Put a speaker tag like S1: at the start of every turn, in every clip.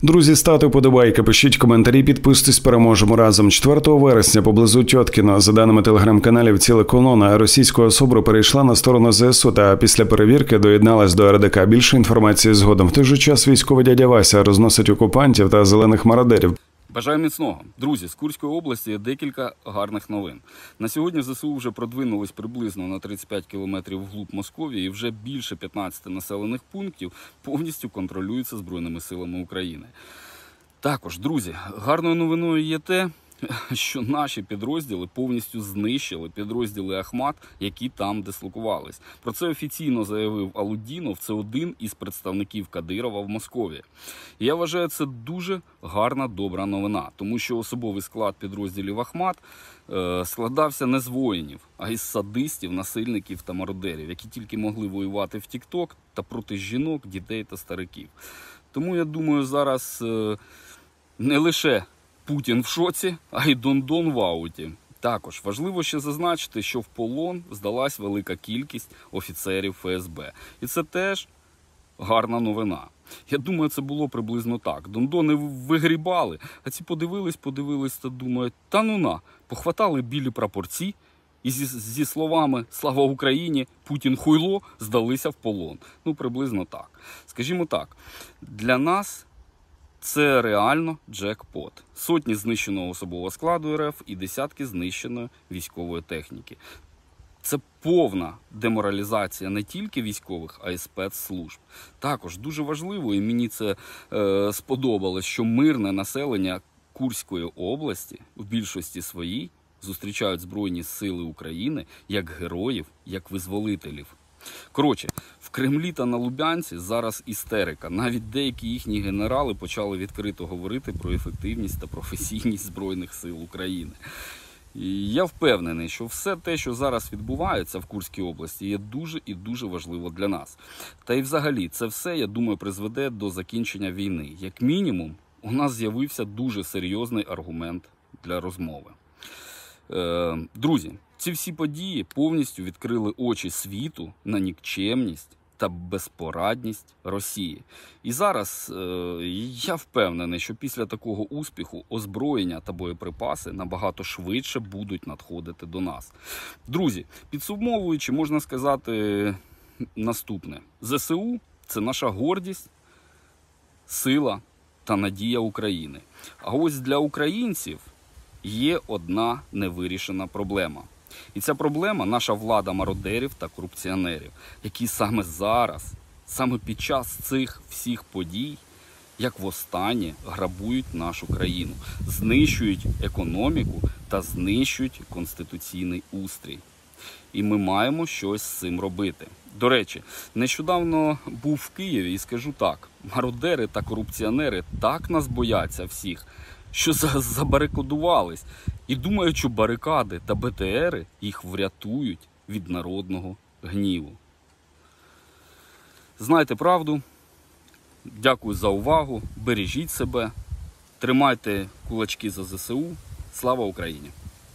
S1: Друзі, ставте вподобайки, пишіть коментарі, підписуйтесь, переможемо разом. 4 вересня поблизу Тьоткіно, за даними телеграм-каналів, ціла колона російського СОБРу перейшла на сторону ЗСУ та після перевірки доєдналась до РДК. Більше інформації згодом. В той же час військовий дядя Вася розносить окупантів та зелених мародерів.
S2: Бажаю міцного. Друзі, з Курської області є декілька гарних новин. На сьогодні ЗСУ вже продвинулись приблизно на 35 кілометрів вглуб Московії і вже більше 15 населених пунктів повністю контролюються Збройними силами України. Також, друзі, гарною новиною є те, що наші підрозділи повністю знищили підрозділи Ахмат, які там дислокувались. Про це офіційно заявив Алудінов, це один із представників Кадирова в Москві. І я вважаю, це дуже гарна, добра новина, тому що особовий склад підрозділів Ахмат складався не з воїнів, а із садистів, насильників та мародерів, які тільки могли воювати в Тік-Ток та проти жінок, дітей та стариків. Тому, я думаю, зараз не лише Путін в шоці, а й Дондон в ауті. Також важливо ще зазначити, що в полон здалась велика кількість офіцерів ФСБ. І це теж гарна новина. Я думаю, це було приблизно так. Дондони вигрібали, а ці подивились та думають, та ну на, похватали білі прапорці і зі словами «Слава Україні! Путін хуйло» здалися в полон. Ну, приблизно так. Скажімо так, для нас це реально джекпот. Сотні знищеного особового складу РФ і десятки знищеної військової техніки. Це повна деморалізація не тільки військових, а й спецслужб. Також дуже важливо, і мені це сподобалось, що мирне населення Курської області в більшості своїй зустрічають Збройні Сили України як героїв, як визволителів. Коротше, в Кремлі та на Лубянці зараз істерика. Навіть деякі їхні генерали почали відкрито говорити про ефективність та професійність Збройних Сил України. І я впевнений, що все те, що зараз відбувається в Курській області, є дуже і дуже важливо для нас. Та й взагалі, це все, я думаю, призведе до закінчення війни. Як мінімум, у нас з'явився дуже серйозний аргумент для розмови. Друзі, ці всі події повністю відкрили очі світу на нікчемність та безпорадність Росії. І зараз я впевнений, що після такого успіху озброєння та боєприпаси набагато швидше будуть надходити до нас. Друзі, підсумовуючи, можна сказати наступне. ЗСУ – це наша гордість, сила та надія України. А ось для українців є одна невирішена проблема. І ця проблема – наша влада мародерів та корупціонерів, які саме зараз, саме під час цих всіх подій, як востаннє, грабують нашу країну, знищують економіку та знищують конституційний устрій. І ми маємо щось з цим робити. До речі, нещодавно був в Києві і скажу так, мародери та корупціонери так нас бояться всіх, що забарикадувались і думають, що барикади та БТРи їх врятують від народного гніву. Знайте правду. Дякую за увагу. Бережіть себе. Тримайте кулачки за ЗСУ. Слава Україні!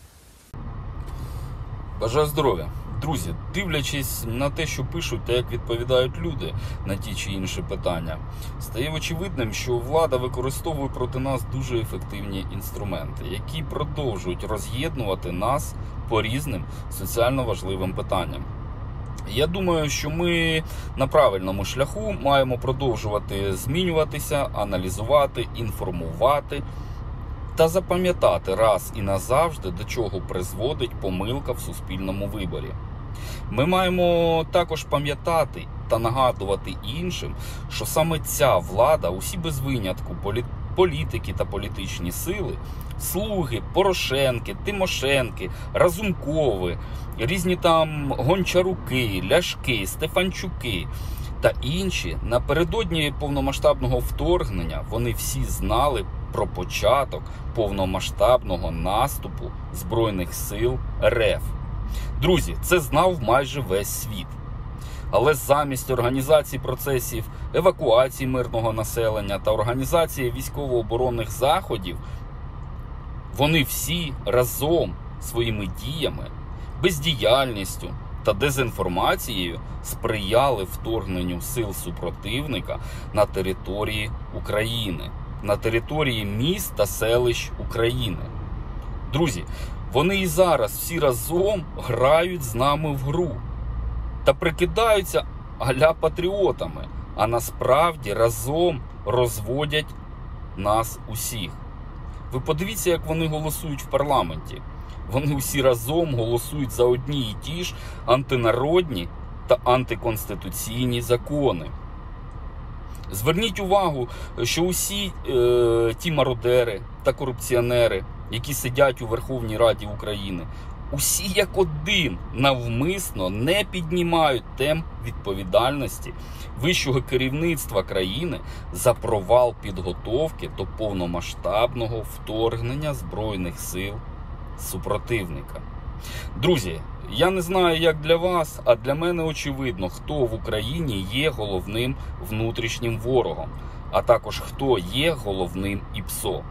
S2: Бажаю здоров'я! Друзі, дивлячись на те, що пишуть та як відповідають люди на ті чи інші питання, стає очевидним, що влада використовує проти нас дуже ефективні інструменти, які продовжують роз'єднувати нас по різним соціально важливим питанням. Я думаю, що ми на правильному шляху маємо продовжувати змінюватися, аналізувати, інформувати та запам'ятати раз і назавжди, до чого призводить помилка в суспільному виборі. Ми маємо також пам'ятати та нагадувати іншим, що саме ця влада, усі без винятку, політики та політичні сили, Слуги, Порошенки, Тимошенки, Разумкови, різні там Гончаруки, Ляшки, Стефанчуки та інші, напередодні повномасштабного вторгнення вони всі знали про початок повномасштабного наступу Збройних сил РФ. Друзі, це знав майже весь світ. Але замість організації процесів евакуації мирного населення та організації військово-оборонних заходів, вони всі разом своїми діями, бездіяльністю та дезінформацією сприяли вторгненню сил супротивника на території України. на території міст та селищ України. Друзі, вони і зараз всі разом грають з нами в гру та прикидаються а-ля патріотами, а насправді разом розводять нас усіх. Ви подивіться, як вони голосують в парламенті. Вони усі разом голосують за одні і ті ж антинародні та антиконституційні закони. Зверніть увагу, що усі ті мародери та корупціонери, які сидять у Верховній Раді України, усі як один навмисно не піднімають темп відповідальності вищого керівництва країни за провал підготовки до повномасштабного вторгнення Збройних сил супротивника. Друзі, я не знаю, як для вас, а для мене очевидно, хто в Україні є головним внутрішнім ворогом, а також хто є головним ІПСО.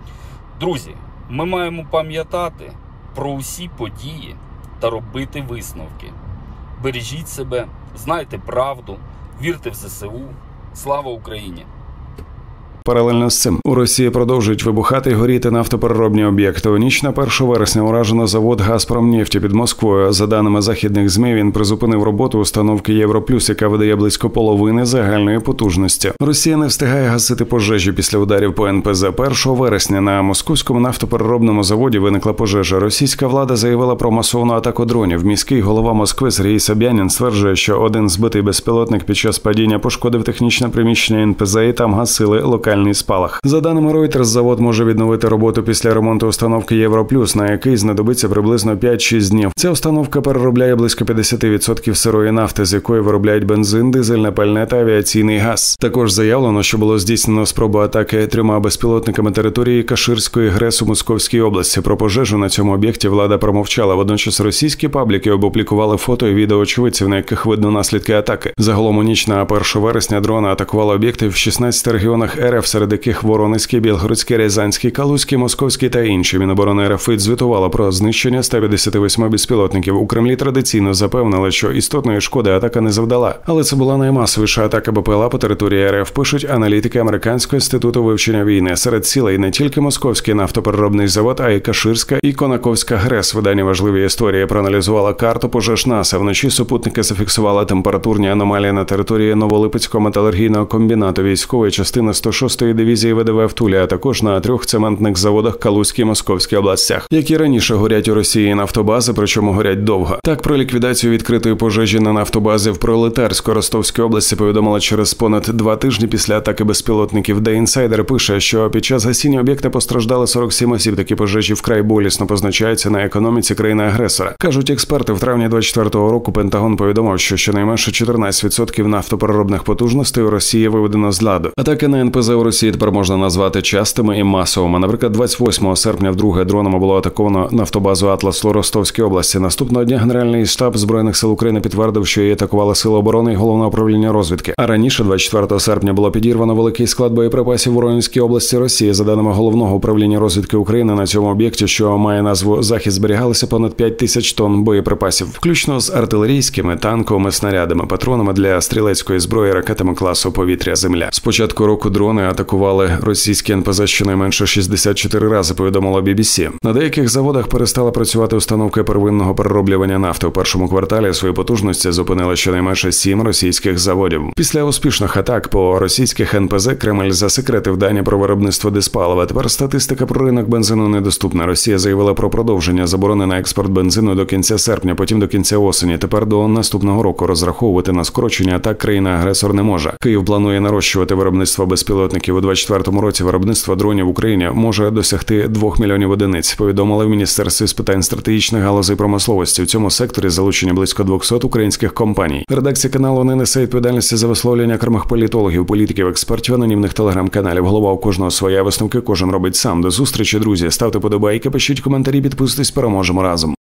S2: Друзі, ми маємо пам'ятати про усі події та робити висновки. Бережіть себе, знайте правду, вірте в ЗСУ. Слава Україні!
S1: Паралельно з цим у Росії продовжують вибухати і горіти нафтопереробні об'єкти. У ніч на 1 вересня уражено завод «Газпромнефті» під Москвою. За даними західних ЗМІ, він призупинив роботу установки «Європлюс», яка видає близько половини загальної потужності. Росія не встигає гасити пожежі після ударів по НПЗ. 1 вересня на московському нафтопереробному заводі виникла пожежа. Російська влада заявила про масовану атаку дронів. Міський голова Москви Сергій Собянін стверджує, що один збитий безпілотник під час падіння пошкодив технічне приміщення НПЗ і там гасили локальні спалах. За даними Reuters, завод може відновити роботу після ремонту установки «Європлюс», на який знадобиться приблизно 5-6 днів. Ця установка переробляє близько 50% сирої нафти, з якої виробляють бензин, дизельне пальне та авіаційний газ. Також заявлено, що було здійснено спробу атаки 3 безпілотниками території Каширської ГРЕС у Московській області. Про пожежу на цьому об'єкті влада промовчала. Водночас російські пабліки опублікували фото і відео очевидців, на яких видно наслідки атаки. Загалом у ніч на 1 вересня дрони атакували об'єкти в 16 регіонах РФ, серед яких Воронезький, Білгородський, Рязанський, Калузький, Московський та інші. Міноборони РФ звітувало про знищення 158 безпілотників. У Кремлі традиційно запевнили, що істотної шкоди атака не завдала. Але це була наймасовіша атака БПЛА по території РФ, пишуть аналітики Американського інституту вивчення війни. Серед цілей не тільки Московський нафтопереробний завод, а й Каширська і Конаковська ГРЕС. Видання «Важливі історії» проаналізувало карту пожеж НАСА. Вночі супутники зафіксували температурні аномалії на території Новолипецького металургійного комбінату, військової частини 106-ї дивізії ВДВ в Тулі, а також на 3 цементних заводах Калузькій і Московській областях, які раніше горять у Росії нафтобази, причому горять довго. Так, про ліквідацію відкритої пожежі на нафтобазі в Пролетарсько-Ростовській області повідомили через понад 2 тижні після атаки безпілотників. The Insider пише, що під час гасіння об'єкта постраждали 47 осіб. Такі пожежі вкрай болісно позначаються на економіці країни-агресора. Кажуть експерти, в травні 24-го року Пентагон повідомив, що щонайменше 14% нафтопереробних потужностей у Росії виведено з ладу. Атаки на НПЗ у Росії тепер можна назвати частими і масовими. Наприклад, 28 серпня вдруге дронами було атаковано нафтобазу «Атлас» у Ростовській області. Наступного дня Генеральний штаб Збройних сил України підтвердив, що її атакували Сили оборони і Головне управління розвідки. А раніше, 24 серпня, було підірвано великий склад боєприпасів в Воронезькій області Росії. За даними Головного управління розвідки України, на цьому об'єкті, що має назву «Захід», зберігалися понад 5 тисяч тонн боєприпасів, включно з артилерійськими, танковими снарядами, патронами для стрілецької зброї, ракетами класу «Повітря-Земля». З початку року дрони атакували російські НПЗ щонайменше 64 рази, повідомило BBC. На деяких заводах перестала працювати установка первинного перероблювання нафти. У першому кварталі свої потужності зупинили щонайменше 7 російських заводів. Після успішних атак по російських НПЗ Кремль засекретив дані про виробництво диспалива. Тепер статистика про ринок бензину недоступна. Росія заявила про продовження заборони на експорт бензину до кінця серпня, потім до кінця осені. Тепер до наступного року розраховувати на скорочення атак країна-агресор не може. Київ планує нарощувати виробництво безпілотників. У 2024 році виробництво дронів в Україні може досягти 2 мільйонів одиниць, повідомили в Міністерстві з питань стратегічних галузей промисловості. В цьому секторі залучені близько 200 українських компаній. Редакція каналу не несе відповідальності за висловлення окремих політологів, політиків, експертів, анонімних телеграм-каналів. Голова у кожного своя, висновки кожен робить сам. До зустрічі, друзі. Ставте подобайки, пишіть коментарі, підписуйтесь, переможемо разом.